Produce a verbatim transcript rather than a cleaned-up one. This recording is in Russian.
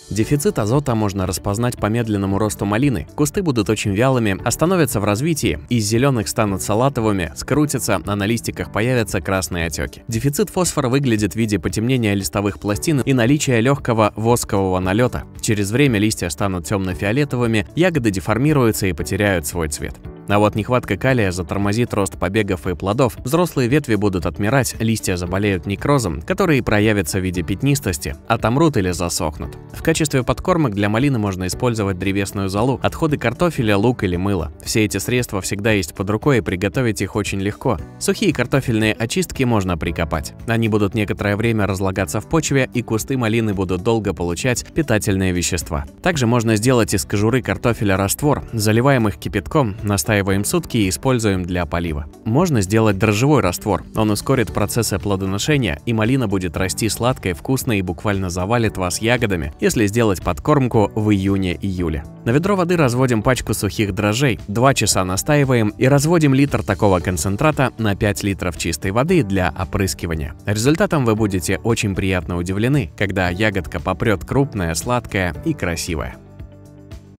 Дефицит азота можно распознать по медленному росту малины. Кусты будут очень вялыми, остановятся в развитии, из зеленых станут салатовыми, скрутятся, а на листиках появятся красные отеки. Дефицит фосфора выглядит в виде потемнения листовых пластин и наличия легкого воскового налета. Через время листья станут темно-фиолетовыми, ягоды деформируются и потеряют свой цвет. А вот нехватка калия затормозит рост побегов и плодов, взрослые ветви будут отмирать, листья заболеют некрозом, который проявится в виде пятнистости, отомрут или засохнут. В качестве подкормок для малины можно использовать древесную золу, отходы картофеля, лук или мыло. Все эти средства всегда есть под рукой, и приготовить их очень легко. Сухие картофельные очистки можно прикопать. Они будут некоторое время разлагаться в почве, и кусты малины будут долго получать питательные вещества. Также можно сделать из кожуры картофеля раствор, заливаем их кипятком, настаиваем сутки и используем для полива. Можно сделать дрожжевой раствор, он ускорит процессы плодоношения, и малина будет расти сладкой, вкусной и буквально завалит вас ягодами, если сделать подкормку в июне-июле. На ведро воды разводим пачку сухих дрожжей, два часа настаиваем и разводим литр такого концентрата на пять литров чистой воды для опрыскивания. Результатом вы будете очень приятно удивлены, когда ягодка попрет крупная, сладкая и красивая.